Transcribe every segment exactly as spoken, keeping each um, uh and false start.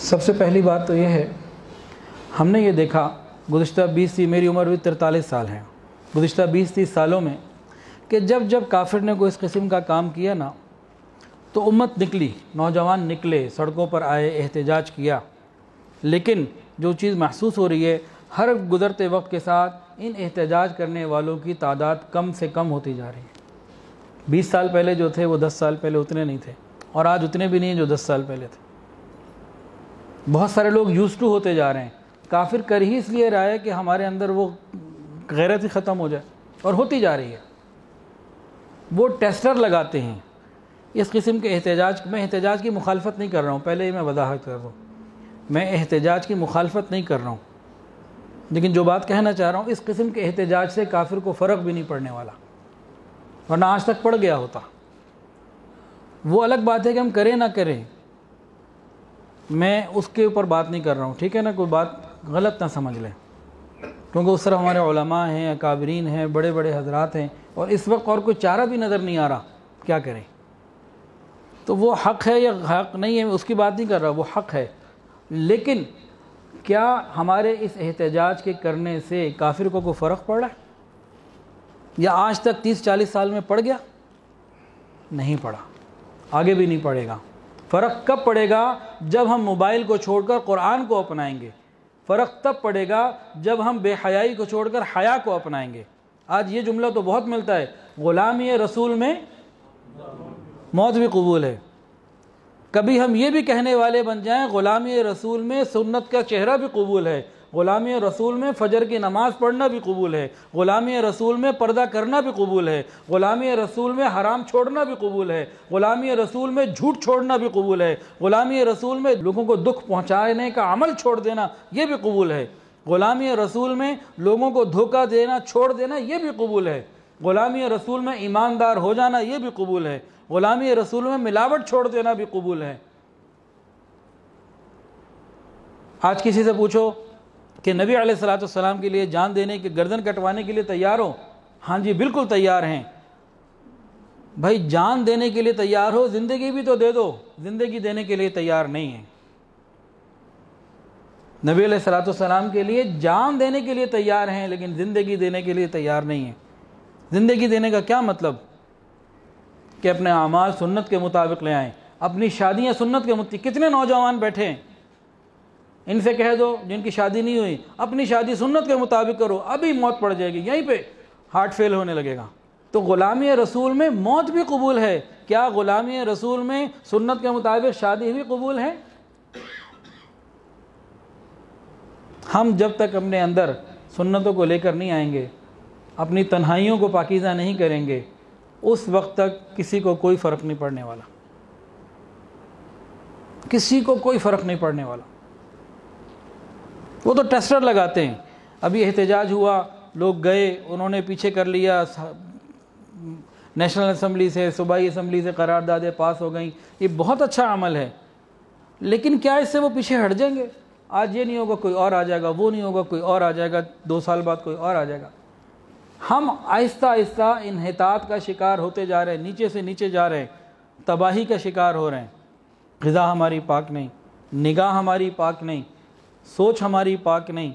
سب سے پہلی بات تو یہ ہے، ہم نے یہ دیکھا گزشتہ بیس تی میری عمر بھی ترتالیس سال ہے، گزشتہ بیس تیس سالوں میں کہ جب جب کافر نے کوئی اس قسم کا کام کیا نا تو امت نکلی، نوجوان نکلے، سڑکوں پر آئے، احتجاج کیا، لیکن جو چیز محسوس ہو رہی ہے ہر گزرتے وقت کے ساتھ ان احتجاج کرنے والوں کی تعداد کم سے کم ہوتی جا رہی ہے۔ بیس سال پہلے جو تھے وہ دس سال پہلے اتنے نہیں تھے، اور آج اتنے بھی نہیں ہیں جو دس سال پہلے تھے۔ بہت سارے لوگ یوز ٹو ہوتے جا رہے ہیں، کافر کر ہی اس لیے رہا ہے کہ ہمارے اندر وہ غیرت ہی ختم ہو جائے، اور ہوتی جا رہی ہے۔ وہ ٹیسٹر لگاتے ہیں اس قسم کے احتجاج۔ میں احتجاج کی مخالفت نہیں کر رہا ہوں، پہلے ہی میں وضاحت کر دوں، میں احتجاج کی مخالفت نہیں کر رہا ہوں، لیکن جو بات کہنا چاہ رہا ہوں، اس قسم کے احتجاج سے کافر کو فرق بھی نہیں پڑنے والا، ورنہ آج تک پڑ گیا ہوتا۔ وہ الگ بات ہے کہ ہم کریں نہ کریں، میں اس کے اوپر بات نہیں کر رہا ہوں، ٹھیک ہے نا، کوئی بات غلط نہ سمجھ لیں، کیونکہ اس طرح ہمارے علماء ہیں، اکابرین ہیں، بڑے بڑے حضرات ہیں، اور اس وقت اور کوئی چارہ بھی نظر نہیں آ رہا کیا کریں۔ تو وہ حق ہے یا حق نہیں ہے اس کی بات نہیں کر رہا، وہ حق ہے، لیکن کیا ہمارے اس احتجاج کے کرنے سے کافر کو کوئی فرق پڑ رہا ہے؟ یا آج تک تیس چالیس سال میں پڑ گیا؟ نہیں پڑا، آگے بھی نہیں پڑے گا۔ فرق کب پڑے گا؟ جب ہم موبائل کو چھوڑ کر قرآن کو اپنائیں گے۔ فرق تب پڑے گا جب ہم بے حیائی کو چھوڑ کر حیا کو اپنائیں گے۔ آج یہ جملہ تو بہت ملتا ہے، غلامی رسول میں موت بھی قبول ہے۔ کبھی ہم یہ بھی کہنے والے بن جائیں غلامی رسول میں سنت کا چہرہ بھی قبول ہے، غلامی رسول میں فجر کی نماز پڑھنا بھی قبول ہے، غلامی رسول میں پردہ کرنا بھی قبول ہے، غلامی رسول میں حرام چھوڑنا بھی قبول ہے، غلامی رسول میں جھوٹ چھوڑنا بھی قبول ہے، غلامی رسول میں لوگوں کو دکھ پہنچانے کا عمل چھوڑ دینا یہ بھی قبول ہے، غلامی رسول میں لوگوں کو دھوکہ دینا چھوڑ دینا یہ بھی قبول ہے، غلامی رسول میں ایماندار ہو جانا یہ بھی قبول ہے، غلامی رسول میں ملاوٹ چھوڑ دینا بھی قبول ہے۔ آج کسی سے پوچھو کہ نبی علیہ الصلوۃ والسلام کے لیے جان دینے کی، گردن کٹوانے کے لیے تیار ہو؟ ہاں جی بالکل تیار ہیں۔ بھائی جان دینے کے لیے تیار ہو، زندگی بھی تو دے دو، زندگی دینے کے لیے تیار نہیں ہیں۔ نبی علیہ الصلوۃ والسلام کے لیے جان دینے کے لیے تیار ہیں، لیکن زندگی دینے کے لیے تیار نہیں ہیں۔ زندگی دینے کا کیا مطلب؟ کہ اپنے اعمال سنت کے مطابق لے آئیں، اپنی شادیاں سنت کے مطابق۔ کتنے نوجوان بیٹھے ہیں، ان سے کہہ دو جن کی شادی نہیں ہوئی اپنی شادی سنت کے مطابق کرو، ابھی موت پڑ جائے گی، یہیں پہ ہارٹ فیل ہونے لگے گا۔ تو غلامی رسول میں موت بھی قبول ہے، کیا غلامی رسول میں سنت کے مطابق شادی بھی قبول ہے؟ ہم جب تک اپنے اندر سنتوں کو لے کر نہیں آئیں گے، اپنی تنہائیوں کو پاکیزہ نہیں کریں گے، اس وقت تک کسی کو کوئی فرق نہیں پڑنے والا، کسی کو کوئی فرق نہیں پڑنے والا۔ وہ تو ٹیسٹر لگاتے ہیں۔ ابھی احتجاج ہوا، لوگ گئے، انہوں نے پیچھے کر لیا، نیشنل اسمبلی سے، صوبائی اسمبلی سے قراردادیں پاس ہو گئیں، یہ بہت اچھا عمل ہے، لیکن کیا اس سے وہ پیچھے ہٹ جائیں گے؟ آج یہ نہیں ہوگا کوئی اور آ جائے گا، وہ نہیں ہوگا کوئی اور آ جائے گا، دو سال بعد کوئی اور آ جائے گا۔ ہم آہستہ آہستہ انحطاط کا شکار ہوتے جا رہے ہیں، نیچے سے نیچے جا رہے ہیں، تباہی کا شکار ہو رہے ہیں۔ غذا ہماری پاک نہیں، نگاہ ہماری پاک نہیں، سوچ ہماری پاک نہیں،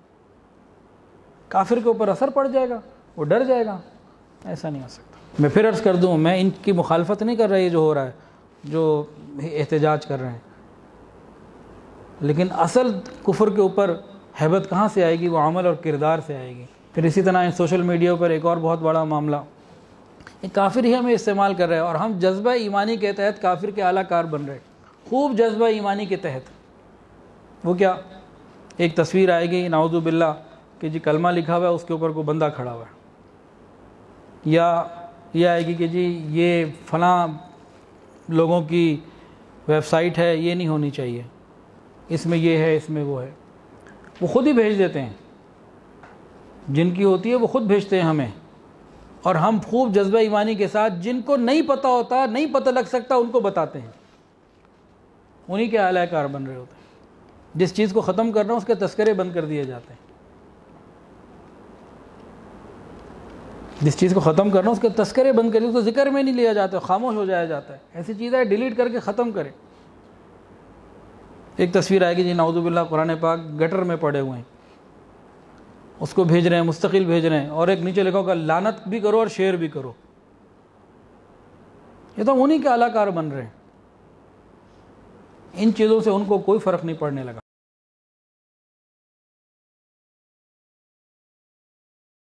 کافر کے اوپر اثر پڑ جائے گا، وہ ڈر جائے گا۔ ایسا نہیں ہو سکتا۔ میں پھر عرض کر دوں، میں ان کی مخالفت نہیں کر رہا یہ جو ہو رہا ہے، جو احتجاج کر رہے ہیں، لیکن اصل کفر کے اوپر ہیبت کہاں سے آئے گی؟ وہ عمل اور کردار سے آئے گی۔ پھر اسی طرح سوشل میڈیا پر ایک اور بہت بڑا معاملہ، یہ کافر ہی ہمیں استعمال کر رہے ہیں، اور ہم جذبہ ایمانی کے تحت کافر کے اعلیٰ کار بن رہے ہیں، خوب جذبہ ایمانی کے تحت۔ وہ کیا؟ ایک تصویر آئے گی نعوذ باللہ کہ جی کلمہ لکھا ہوا ہے، اس کے اوپر کوئی بندہ کھڑا ہوا ہے، یا یہ آئے گی کہ جی یہ فلاں لوگوں کی ویب سائٹ ہے، یہ نہیں ہونی چاہیے، اس میں یہ ہے، اس میں وہ ہے۔ وہ خود ہی بھیج دیتے ہیں، جن کی ہوتی ہے وہ خود بھیجتے ہیں ہمیں، اور ہم خوب جذبہ ایمانی کے ساتھ جن کو نہیں پتہ ہوتا، نہیں پتہ لگ سکتا، ان کو بتاتے ہیں، انہی کے اعلی کار بن رہے ہوتے ہیں۔ جس چیز کو ختم کرنا اس کے تذکرے بند کر دیے جاتے ہیں، جس چیز کو ختم کرنا اس کے تذکرے بند کر دیے، اس کو ذکر میں نہیں لیا جاتا، خاموش ہو جایا جاتا ہے۔ ایسی چیز ہے ڈیلیٹ کر کے ختم کرے، ایک تصویر آئے گی جی نعوذ باللہ قرآن پاک گٹر میں پڑے ہوئے ہیں، اس کو بھیج رہے ہیں، مستقل بھیج رہے ہیں، اور ایک نیچے لکھا ہوگا لعنت بھی کرو اور شیئر بھی کرو۔ یہ تو انہی کے اعلی کار بن رہے ہیں، ان چیزوں سے ان کو کوئی فرق نہیں پڑنے لگا۔